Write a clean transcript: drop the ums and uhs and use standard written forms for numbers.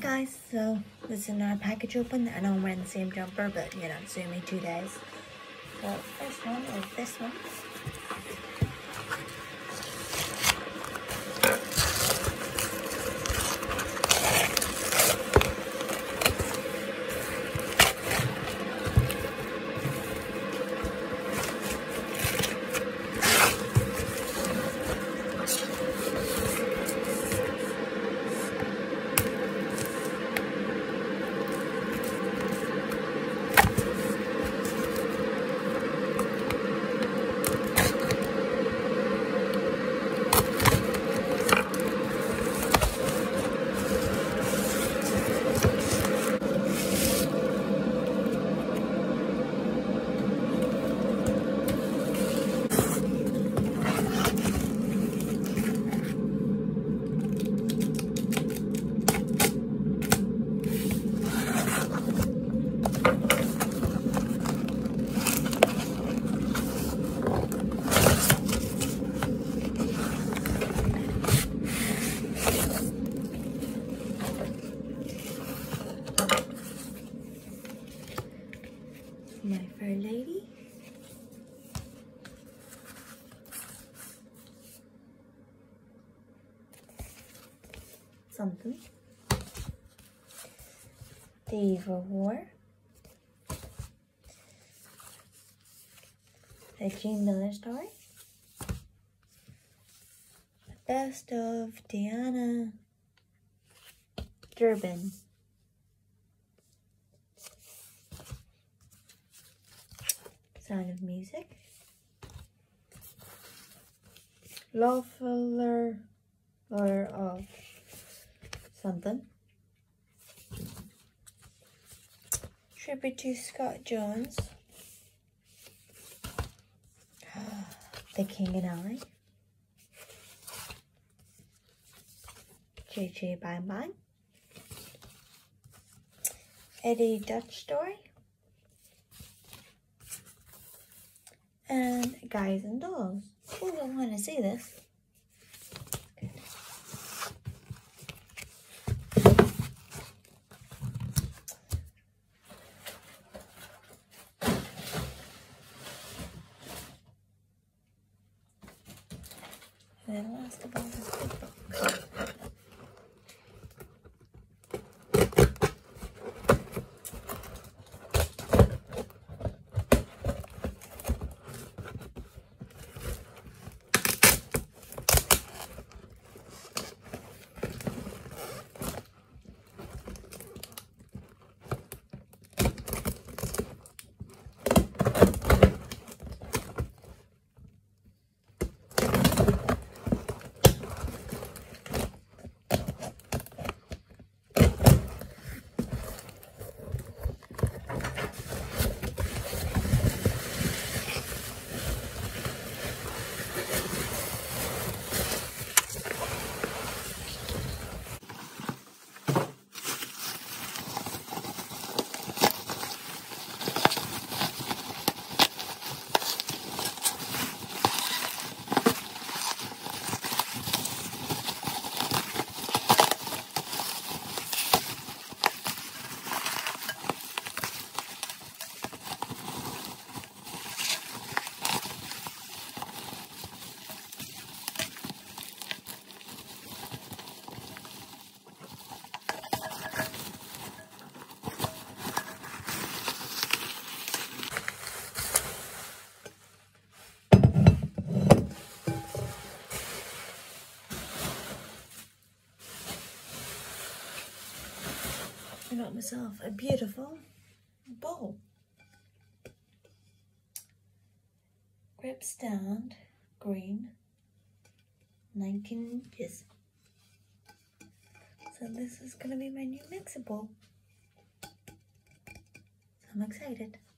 guys, so this is another package open. I know I'm wearing the same jumper, but you know, it's only 2 days. So first one is this one. My Fair Lady. Something. The Evil War. A Jean Miller story. Best of Diana Durbin. Sound of Music. Lawful Lawyer of something. Tribute to Scott Jones. The King and I. J.J. Bang Bang. Eddie Dutch Story. And Guys and Dolls. Who don't want to see this? Good. And then last of all, this big book. I got myself a beautiful bowl. Grip stand, green, 19 inches. So this is going to be my new mixer bowl. So I'm excited.